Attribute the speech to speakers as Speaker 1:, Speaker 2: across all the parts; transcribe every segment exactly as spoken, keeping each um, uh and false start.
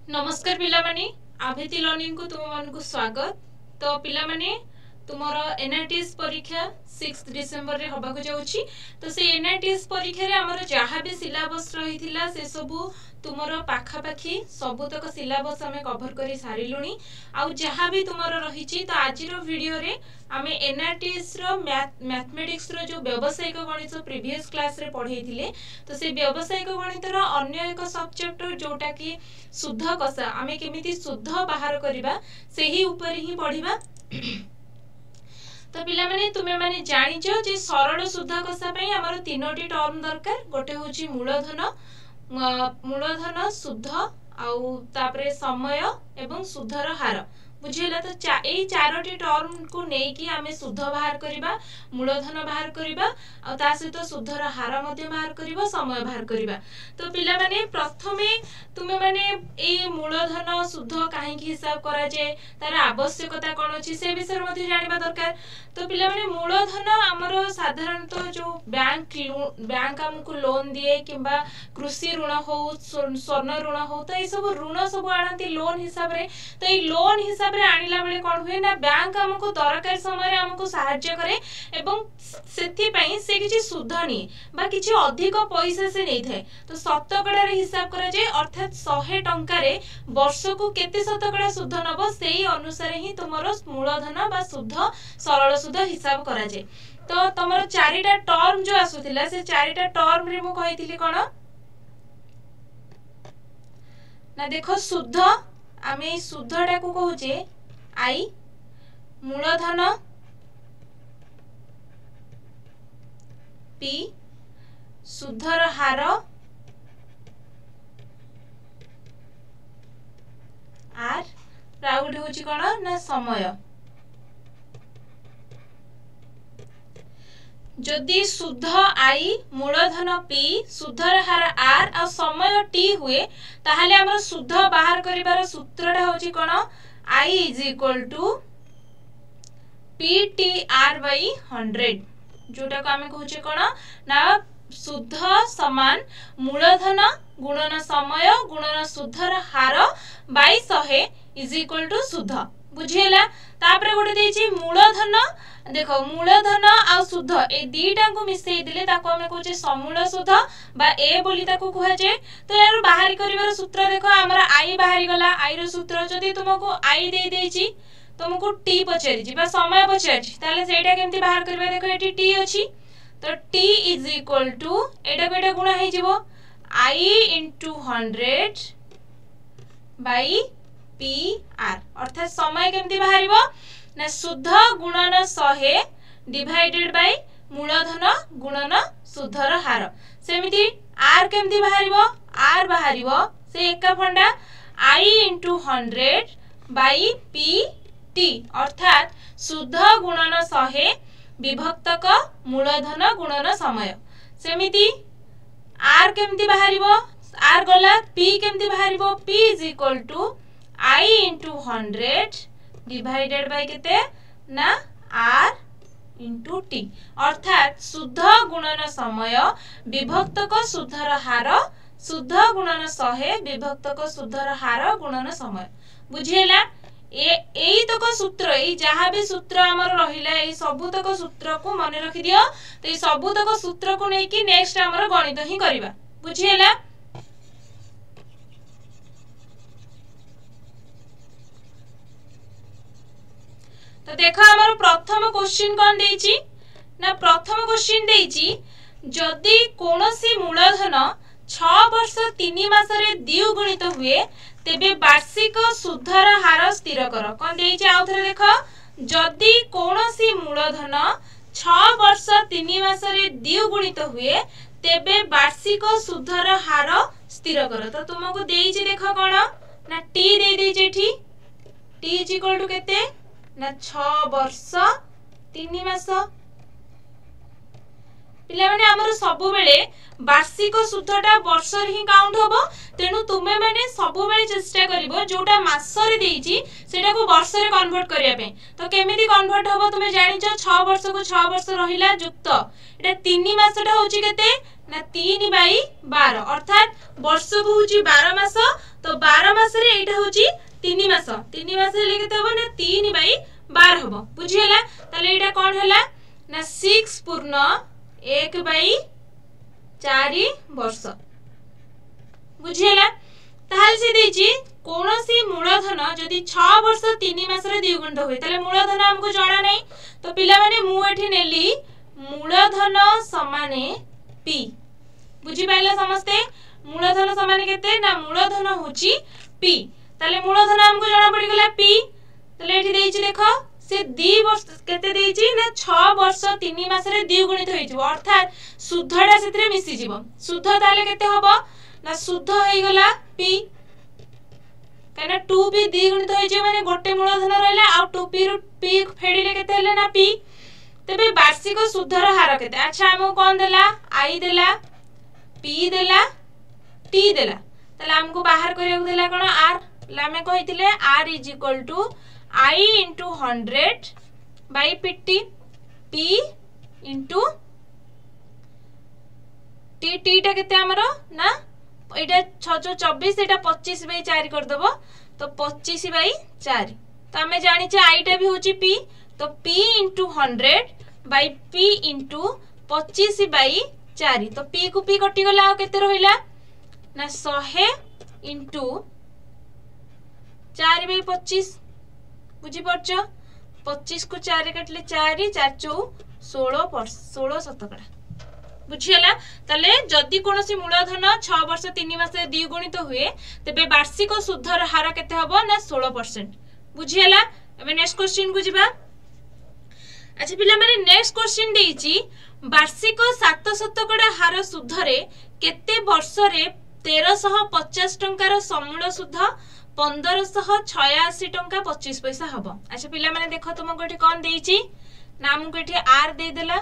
Speaker 1: नमस्कार पिला माने आभेति लर्निंग को तुम मान को स्वागत। तो पिला माने तुमर एनआईटीएस परीक्षा सिक्स डिसेंबर रे होबा को जाउची। तो से एनआईटीएस परीक्षा रे हमर जहा भी सिलेबस रहिथिला से सबु तुमर पाखा पाखी सबु तक सिलेबस हमें कवर करी सारिलुनी। आ जहा भी तुमर रहिची तो आज रो वीडियो रे आमे एनआईटीएस रो मैथ मैथमेटिक्स रो जो व्यावसायिक गणित प्रीवियस क्लास रे पढैथिले तो से व्यावसायिक गणित रो अन्य एक सब्जेक्ट जोटा कि शुद्ध कषा आमे केमिति शुद्ध बाहर करिबा सेही ऊपर ही पढिबा। तो पिला माने तुमे माने जानिचो जे सरल शुद्ध कषा पई हमर तीनोटी टर्म दरकार। गोटे होची मूलधन मूलधन शुद्ध आउ तापरे समय एवं शुद्धर हार बुझिला। तो चा, ए चारोटी टर्म को नेई कि आमे शुद्ध बाहर करिबा मूलधन बाहर करिबा आ ता सहित शुद्धर हार मध्ये बाहर करिबा समय बाहर करिबा। तो पिला माने प्रथमे तुमे माने ए मूलधन शुद्ध काहे कि हिसाब करा जे तार आवश्यकता कोन अछि से विषय मध्ये जानिबा दरकार। तो पिला माने मूलधन हमरो साधारणतः जो बैंक बैंक हमकु लोन दिए किबा कृषि ऋण हो स्वर्ण ऋण हो तो ए सब ऋण सब आनती लोन हिसाब रे। तो ए लोन हिसाब रे आनिला बेले कोन हुए ना बैंक हमकु दरकार समय रे हमकु सहायता करे एवं सेथि पई से किछि सुध नि बा किछि अधिक पैसा से नै थाए। तो शतकड़ा रे हिसाब करा जे अर्थात सौ टंका रे वर्ष को केते शतकड़ा सुध नबो सेही अनुसार ही तुमरो मूलधन बा शुद्ध सरल शुद्ध हिसाब करा जे। तो तमरो चारिटा टर्म जो आसुथिला से चारिटा टर्म रे मु कहिथिली कोन ना देखो शुद्ध आमे शुद्धटा को कहूचे आई मूलधन पी शुद्धर हार आर राउट होची कोन ना समय। जदि शुद्ध आई मूलधन पी शुद्धर हार आर आ समय टी हुए ताहले हमर शुद्ध बाहर करिवार सूत्रटा होची कोन I is equal to P T R by hundred जोटा को आमे कहूचे कोन ना शुद्ध समान मूलधन गुणन समय गुणन शुद्धर हार बाय सौ इज इक्वल टू शुद्ध बुझिला। तापरे गोटे देछि मूलधन देखो मूलधन आ शुद्ध ए दीटा को मिसई दिले ताको हमें कहूचे समूल शुद्ध बा ए बोली ताको कहै जे। तो यार बाहरी करिवार सूत्र देखो हमरा आई बाहरी गला आई रो सूत्र जदी तुमको आई दे देछि तुमको टी पचारि जी बा समय पचारि ताले सेटा केमति बाहर करबा देखो एटी टी अछि। तो t इज इक्वल टू एटा बेटा गुणा हे जिवो i into one hundred by p r अर्थात समय केमति बाहरिबो ना शुद्ध गुणन सौ डिवाइडेड बाय मूलधन गुणन शुद्धर हार। सेमिति r केमति बाहरिबो r बाहरिबो से एका फंडा i into one hundred by p t अर्थात शुद्ध गुणन सौ विभक्तक मूलधन गुणन समय। सेमिति r केमति बाहरिबो r गला p केमति बाहरिबो p is equal to i into one hundred divided by केते ना r into t अर्थात शुद्ध गुणन समय विभक्तक शुद्धर हार शुद्ध गुणन सौ विभक्तक शुद्धर हार गुणन समय बुझिला। ए एई तक सूत्र ए जहा भी सूत्र हमर रहिला ए सबु तक सूत्र को मन रखि दियो। तो ए सबु तक सूत्र को नै कि नेक्स्ट हमर गणित ही करबा बुझिला। तो देखो हमर प्रथम क्वेश्चन कोन देछि ना प्रथम क्वेश्चन देछि जदि कोनोसी मूलधन छह वर्ष तीन मास रे द्विगुणित हुए तेबे वार्षिक शुद्धर हार स्थिर कर। कोन देछि आउ थरे देखो जदि कोनोसी मूलधन छह वर्ष तीन मास रे द्विगुणित हुए तेबे वार्षिक शुद्धर हार स्थिर कर। तो तुमको देछि देखो कोन ना t दे देछि एठी t इज इक्वल टू केते ना छह वर्ष तीन मास। पिला माने हमर सबु बेले वार्षिक शुद्धटा वर्ष रे ही काउंट होबो। तेनु तुमे माने सबु बेले चेष्टा करिवो जोटा मास रे देइछि सेटा को वर्ष रे कन्वर्ट करिया पे। तो केमिति कन्वर्ट होबो तुमे जानिचो छह वर्ष को छह वर्ष रहिला युक्त एटा तीन मासटा होची केते ना तीन बाई बार अर्थात वर्ष को हूँ बार मास तो बार मास तीन मास तीन मास केते हम ना तीन बाई बार हम बुझीगला ताले एटा कौन है ना सिक्स पूर्ण एक बाई चार वर्ष बुझीगला ताहले से देछि कोनोसी मूलधन जदि छह वर्ष तीन मास रे द्विगुणित होय ताले मूलधन हमको जाना नहीं तो पिला माने मु एठी नेली मूलधन समाने पी बुझी पाइला समस्ते मूलधन समान केते ना मूलधन होची पी ताले मूलधन हमको जाना पड़ी गला पी ताले एठी देछि देखो से दो वर्ष केते देछि ना छह वर्ष तीन मास रे द्विगुणित होई जिवो अर्थात शुद्धडा सेतरे मिसी जिवो शुद्ध ताले केते हबो ना शुद्ध होई गला पी कहना टू भी द्विगुणित होई जे माने गोटे मूलधन रहला आ टू पी रु पी फेडिले केते हले ना पी तबे वार्षिक शुद्धर हार केते अच्छा हमको कोन देला आई देला पी देला टी देला तले हमको बाहर करिया देला कोन आर लामे कहितिले R is equal to I into hundred by P P into T T टा केते हमरो ना एटा छह चौबीस एटा पच्चीस बाई चार कर देबो तो पच्चीस बाई चार तो हमें जानि जे आई टा भी होची पी तो p into hundred by p into पच्चीस बाई चार तो p को p कटि गला आ केते रहिला ना सौ इंटू चार बाई पच्चीस बुझी पड़छ पच्चीस को चार काटले चार चार चौ सोलह सोलह शतकड़ा बुझीगला ताले जदि कोनोसी मूलधन छह वर्ष तीन मास द्विगुणित हुए तबे वार्षिक शुद्धर हार केते हबो ना सोलह परसेंट बुझीगला एबे नेक्स्ट क्वेश्चन को जिबा अच्छा पिला माने नेक्स्ट क्वेश्चन देइची वार्षिक सात शतकड़ा हार शुद्धरे केते वर्ष रे तेरह सौ पचास टंकार समूल शुद्ध पंद्रह सौ छियासी टंका पच्चीस पैसा हबो अच्छा पिला माने देखो तुमको एठी कोन देइची ना हमको एठी आर दे देला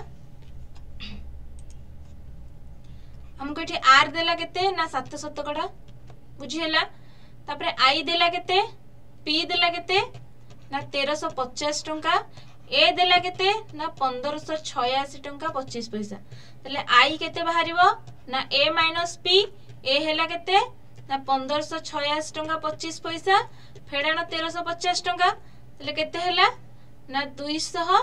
Speaker 1: हमको एठी आर देला केते ना सात शतकड़ा बुझीला तापरे आई देला केते पी देला केते ना तेरह सौ पचास टंका ए देला केते ना पंद्रह सौ छियासी टंका पच्चीस पैसा तले आई केते बाहरिबो ना ए माइनस पी ए हेला केते ना पंद्रह सौ छियासी टंका पच्चीस पैसा फेडाना तेरह सौ पचास टंका तले केते हेला ना दो सौ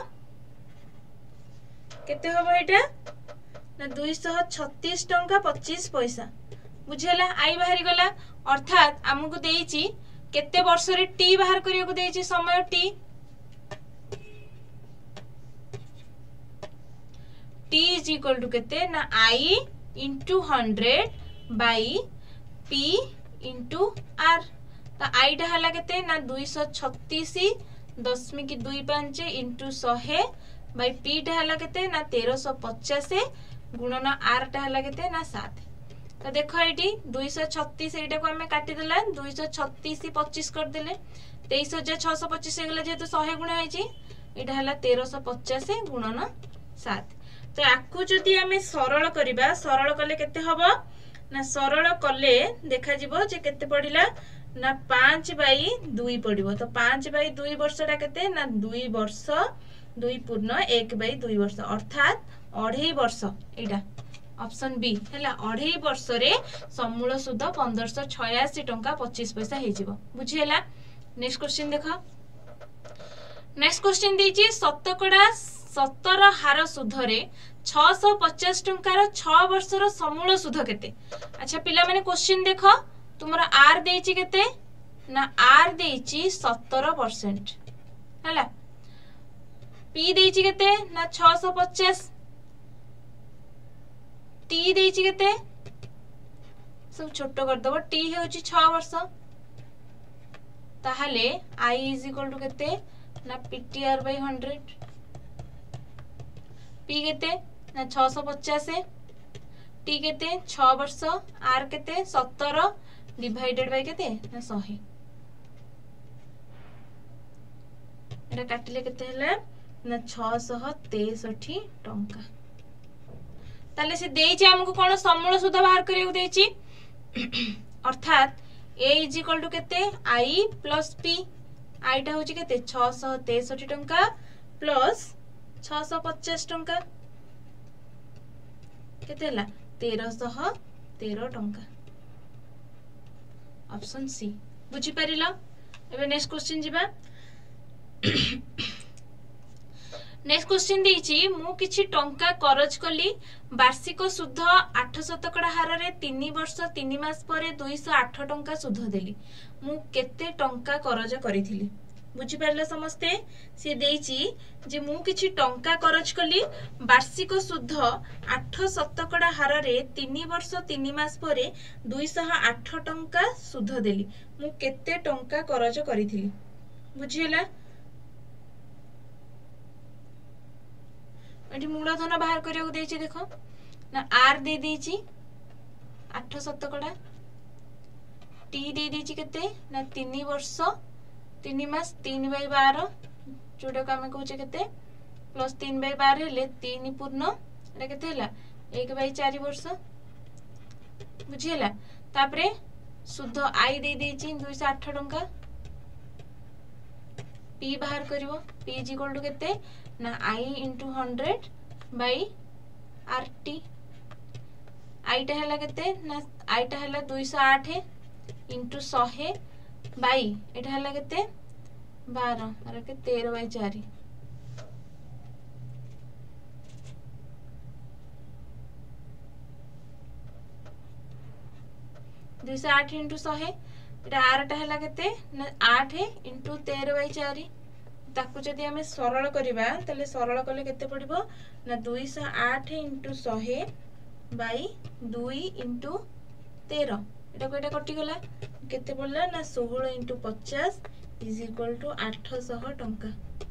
Speaker 1: केते होबो एटा ना दो सौ छत्तीस टंका पच्चीस पैसा बुझेला आई बाहरी गला अर्थात हमको देइची केते वर्ष रे टी बाहर करियो को देइची समय T T is equal to केते ना I into hundred by P into R तो आई टा हला केते ना दो सौ छत्तीस दशमिक दुई पांच इंटू सौ बाई पी टा हला केते ना तेरह सौ पचास गुणन आर टा हला केते ना सात तो देखो एटी दो सौ छत्तीस एटा को हमें काटी देला दो सौ छत्तीस पच्चीस कर देले तेईस हजार छह सौ पच्चीस हो गला जेतु सौ गुणा होईची एटा हला तेरह सौ पचास गुणन सात तो आकु जदि हमें सरल करिबा सरल कले केते हबो ना सरल कले देखा जिवो जे केते पडिला ना पाँच बाई दुई पडिबो तो पाँच बाई दुई वर्षटा केते ना दुई वर्ष दुई पूर्ण एक बाई दुई वर्ष अर्थात अढ़ाई वर्ष एटा ऑप्शन बी हैला अढ़ाई वर्ष रे समूल शुद्ध पंद्रह सौ छियासी टंका पच्चीस पैसा हे जिवो बुझियला नेक्स्ट क्वेश्चन देखो नेक्स्ट क्वेश्चन दीची शतकड़ा सत्तर हार शुद्ध रे छह सौ पचास टंकार छह वर्ष रो समूल शुद्ध केते अच्छा पिला माने क्वेश्चन देखो तुमरा आर देइची केते ना आर देइची सत्तर परसेंट हैला पी देइची केते ना छह सौ पचास टी देइची केते सब छोटो कर दबो टी हेउची छह वर्ष ताहाले आई इज इक्वल टू केते ना पीटीआर बाय हंड्रेड पी केते ना छह सौ पचास टी केते छह वर्ष आर केते सत्तर डिवाइडेड बाय केते ना सौ एटा काटिले केते हला ना छह सौ तेसठ टंका ताले से देइछि हमको कोन समूल शुद्ध बाहर करियो देइछि अर्थात a इज इक्वल टू केते i प्लस p i टा होछि केते छह सौ तेसठ टंका प्लस छह सौ पचास टंका केते हला तेरशह तेरह टंका ऑप्शन सी बुझी परिला। एबे नेक्स्ट क्वेश्चन जिबा नेक्स्ट क्वेश्चन देइची मु किछि टंका करज कली वार्षिक सुध आठ शतकड़ा हार रे तीन वर्ष तीन मास परे दो सौ आठ टंका सुध देली मु केते टंका करज करिथिली बुझी परले समस्ते। से देइची जे मु किछि टंका करज कली वार्षिक सुध आठ शतकड़ा हार रे तीन वर्ष तीन मास परे दो सौ आठ टंका सुध देली मु केते टंका करज करिथिली बुझिला। एठी मूलधन बाहर करियो देइची देखो ना आर दे देइची आठ शतकड़ा टी दे देइची केते ना तीन वर्ष तीन मास तीन बाई बारह जोड़ा को आम कहे केते प्लस तीन बाई बारह हेले तीन पूर्ण एटा केते हला एक बाई चार वर्ष बुझिला। तापरे शुद्ध आई दे देइची दो सौ आठ टंका पी बाहर करिवो पी इज इक्वल टू केते ना I into hundred by R T आईटा हला केते ना आईटा हला दो सौ आठ इंटू सौ बाई एटा हला केते बारह और के तेरह बाई चार दो सौ आठ इंटू सौ एटा आरटा हला केते ना आठ इंटू तेरह बाई चार ताकू जदि आमे सरल करिबा तले सरल कले केते पड़िबो ना दो सौ आठ इंटू सौ बाई दो इंटू तेरह एटा कोटा कटि गला केते पड़ला ना सोलह इंटू पचास इज इक्वल टू आठ सौ टंका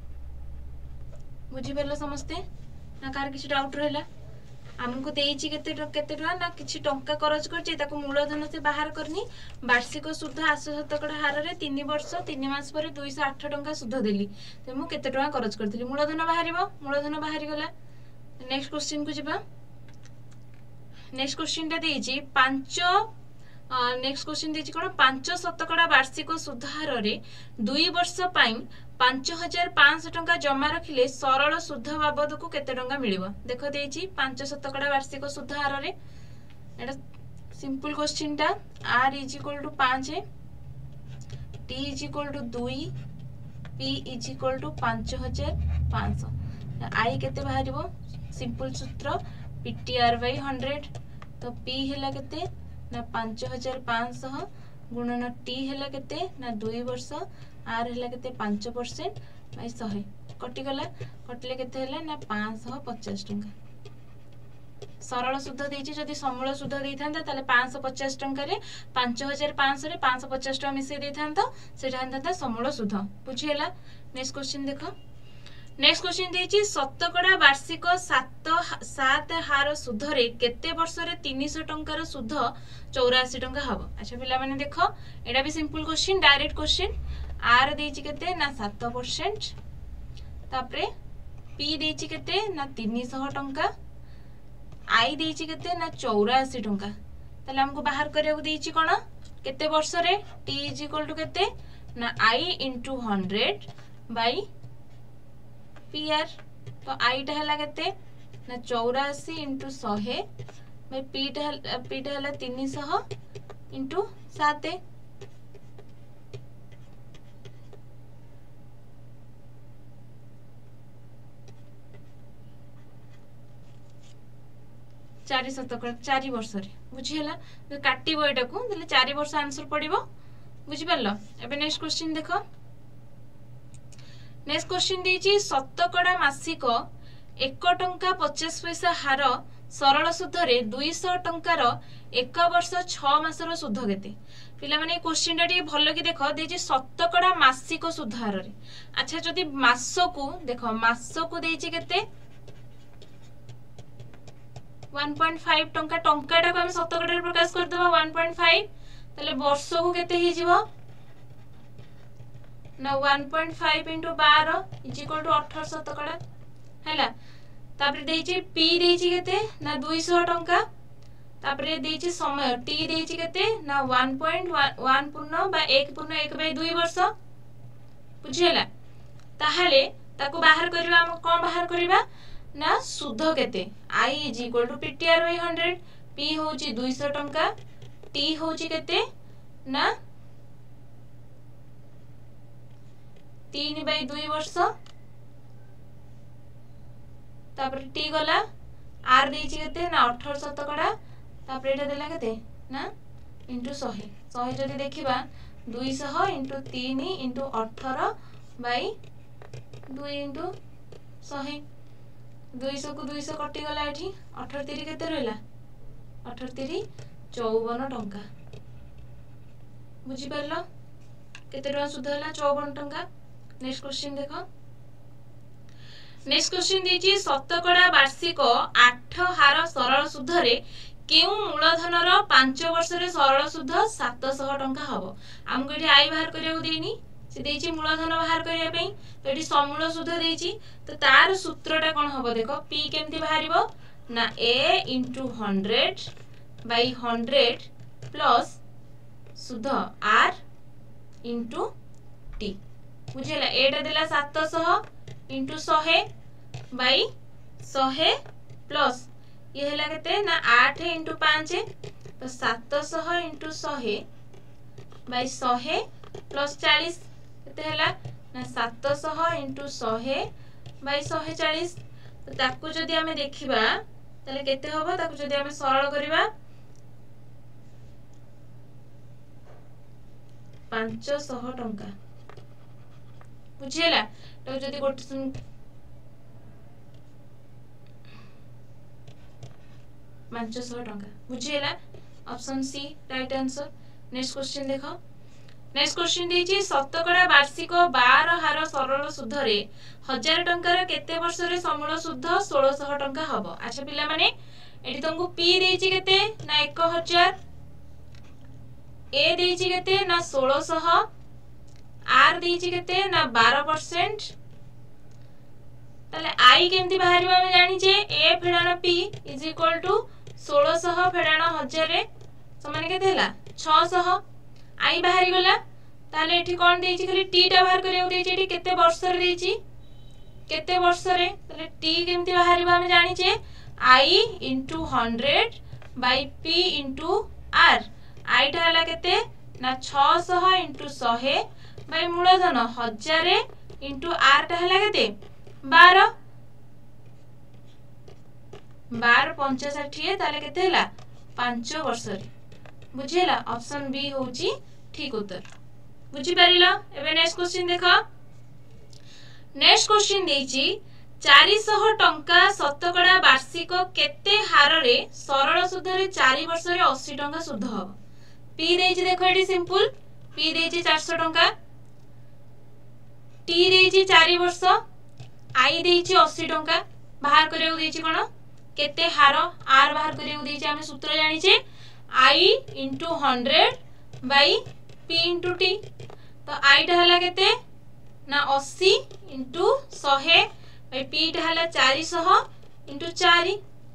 Speaker 1: बुझी परला समस्ते ना कार किछि डाउट रहला हमको देइची केते केते टका ना किछि टंका खर्च करछि ताको मूलधन से बाहर करनी वार्षिक सुध आठ शतकड़ा हार रे तीन वर्ष तीन मास पर दो सौ आठ टंका सुध देली तो मु केते टका खर्च करथिली मूलधन बाहरिबो मूलधन बाहरी गला। नेक्स्ट क्वेश्चन को जिबा नेक्स्ट क्वेश्चन ता देइची पाँच नेक्स्ट क्वेश्चन देइची कोन पाँच शतकड़ा वार्षिक सुध हार रे दुई वर्ष पई पाँच हजार पाँच सौ टंका जमा रखिले सरल सुध बाबद को केते टंका मिलिबो देखो देइची पाँच शतकड़ा वार्षिक सुध हार रे एटा सिंपल क्वेश्चन ता r इज इक्वल टू पाँच t इज इक्वल टू दो p इज इक्वल टू पाँच हजार पाँच सौ i केते बाहरिबो सिंपल सूत्र ptr बाय हंड्रेड तो p हैला केते ना पाँच हजार पाँच सौ गुणन t हैला केते ना दो वर्ष आर हैला केते पाँच परसेंट बाय सौ कटि गला कटले केते हैला ना पाँच सौ पचास टंका सरल सुध देइची जदि समूल सुध देइथांता ताले पाँच सौ पचास टंका रे पाँच हजार पाँच सौ रे पाँच सौ पचास टंका मिसे देइथांता सेटा हंता समूल सुध बुझी हैला। नेक्स्ट क्वेश्चन देखो नेक्स्ट क्वेश्चन देइची शतकड़ा वार्षिक सात सात हार सुध रे केते वर्ष रे तीन सौ टंका रो सुध चौरासी टंका हबो। अच्छा पिला माने देखो एटा भी सिंपल क्वेश्चन डायरेक्ट क्वेश्चन आर देइची केते ना सात परसेंट तापरे पी देइची केते ना तीन सौ टंका आई देइची केते ना चौरासी टंका ताले हमको बाहर करिया देइची कोन केते वर्ष रे टी इज इक्वल टू केते ना I into hundred by P R तो आई टा हला केते ना चौरासी इंटू सौ बाई पी टा पी टा हला तीन सौ इंटू सात चार शतकड़ा चार वर्ष रे बुझिला तो काटिबो एटा को देले चार वर्ष आंसर पड़िबो बुझि परलो। एबे नेक्स्ट क्वेश्चन देखो नेक्स्ट क्वेश्चन देइची शतकड़ा मासिक एक टंका पचास पैसा हार सरल सुध रे दो सौ टंका रो एक वर्ष छह मास रो सुध केते पिला माने क्वेश्चन टा भलो कि देखो देइची शतकड़ा मासिक सुध हार रे। अच्छा जदी मास को देखो मास को देइची केते एक पॉइंट पाँच टंका टंकाटा को हम शतकड़ा रे प्रकाश कर देबा एक पॉइंट पाँच तले वर्ष को केते हे जीवो ना एक पॉइंट पाँच इनटू बारह इज इक्वल टू अठारह शतकड़ा हैला। तापरे देइची p देइची केते ना दो सौ टंका तापरे देइची समय t देइची केते ना एक पॉइंट एक पूर्ण बा एक पूर्ण एक बाय दो वर्ष बुझिला ताहाले ताको बाहर करबा हम कोन बाहर करबा ना सुध केते i is equal to ptr by hundred P होची दुईश टंका टी होची केते ना तीन बाई दुई वर्ष तापर टी गला आर देची केते ना अठारह शतकड़ा तापर एटा देला केते ना इंटू सौ सौ जदि देखिबा दुईश इंटू तीन इंटू अठारह बाई दुई इंटू सौ दुईश को दुईश कटि गला एठी अठारह तीन केते रहला अठारह तीन चौवन टंका बुझी परलो केते टका सुध होला चौवन टंका। नेक्स्ट क्वेश्चन देखो नेक्स्ट क्वेश्चन देची शतकड़ा वार्षिक आठ हार सरल सुधरे केउ मूलधनर पांच वर्ष रे सरल सुध सात सौ टंका हबो हमको एठी आई बाहर करियो देनी से देची मूलधन बाहर करिया पई तो एठी समूल सुध देची तो तार सूत्रटा कोन हबो देखो p केमती बाहरिबो ना a into one hundred by one hundred plus सुध r into t बुझिला एटा देला सात सौ into सौ by सौ प्लस ये हला केते ना आठ into पाँच तो सात सौ into सौ by सौ प्लस चालीस केते हला ना सात सौ into सौ by सौ चालीस तो ताकू जदि हमें देखिबा तले केते होबो ताकू जदि हमें सरल करिबा पाँच सौ टंका बुझिला तो जदि गोटे पाँच सौ टंका बुझिला option C right answer. Next question देखो नेक्स्ट क्वेश्चन देछि शतकड़ा वार्षिक बारह हार सरल सुधरे हजार टंकार केते वर्ष रे समूल सुध सोलह सौ टंका हबो। अच्छा पिला माने एठी तुमको पी देछि केते ना एक हजार ए देछि केते ना सोलह सौ आर देछि केते ना बारह परसेंट ताले आई केमती बाहरिबो हम जानि जे ए फेडाना p इज इक्वल टू सोलह सौ फेडाना हजार रे समान केते हला छह सौ आई बाहरी गला ताले एठी कोन देछि खाली टी टा बाहर करियो देछि एठी केते वर्ष रे देछि केते वर्ष रे ताले टी केमती बाहरिबो हम जानि जे आई into one hundred by p into r आई टा हला केते ना छह सौ into सौ by मूलधन हजार into r टा हला केते बारह बारह पंच साठ ताले केते हला पाँच वर्ष रे बुझिला ऑप्शन बी होची ठीक उत्तर बुझी परिलो। एबे नेक्स्ट क्वेश्चन देखो नेक्स्ट क्वेश्चन देछि चार सौ टंका शतकड़ा वार्षिक केते हार रे सरल सुध रे चार वर्ष रे अस्सी टंका सुध हबो पी देछि देखो एठी सिंपल पी देछि चार सौ टंका टी देछि चार वर्ष आई देछि अस्सी टंका बाहर करियो देछि कोन केते हार आर बाहर करियो देछि हम सूत्र जानि छे आई into one hundred by p into t तो आई टा हला केते ना अस्सी into सौ by p टा हला चार सौ into चार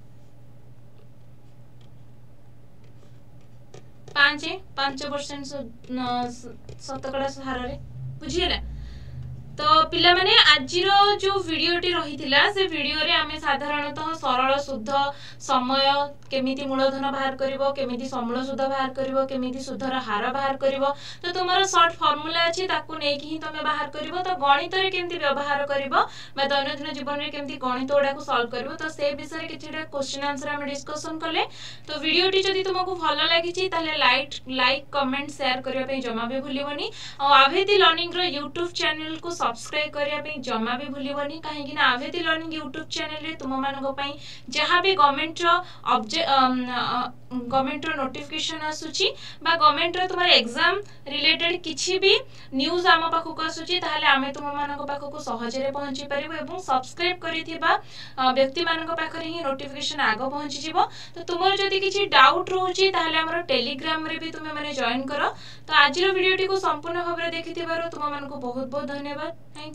Speaker 1: पाँच पाँच परसेंट शतकड़ा हार रे बुझिला। तो पिला माने आजिरो जो वीडियोटी रहिथिला से वीडियो रे आमे साधारणतः सरल शुद्ध समय केमिति मूलधन बाहर करिवो केमिति समूल शुद्ध बाहर करिवो केमिति शुद्धर हार बाहर करिवो तो तुमरो शॉर्ट फार्मूला अछि ताकू नै कि तमे बाहर करिवो तो गणित रे केमिति व्यवहार करिवो बा दैनंदिन जीवन रे केमिति गणित ओडा को सॉल्व करिवो तो से विषय रे किछटा क्वेश्चन आंसर हम डिस्कशन करले। तो वीडियोटी जदि तुमको भलो लागिछि ताले लाइक लाइक कमेंट शेयर करिया पे जमा भी भूलिबोनी और आवेदी लर्निंग रो YouTube चैनल को सब्सक्राइब करिया पे जमा भी भूलिबोनी काहे कि ना आवेदी लर्निंग YouTube चैनल रे तुम मानको पई जहां भी गवर्नमेंट रो गवर्नमेंट रो नोटिफिकेशन आसुची बा गवर्नमेंट रो तुम्हारे एग्जाम रिलेटेड किछि भी न्यूज़ आम पाखु को आसुची ताहले आमे तुम मानको पाखु को सहज रे पहुंची परिबो एवं सब्सक्राइब करिथिबा व्यक्ति मानको पाखरे ही नोटिफिकेशन आगो पहुंची जिवो। तो तुमर जदि किछि डाउट रहउची ताहले हमर टेलीग्राम रे भी तुमे माने जॉइन करो। तो आज रो वीडियोटी को संपूर्ण भाबरे देखिथिबारो तुम मानको बहुत बहुत धन्यवाद।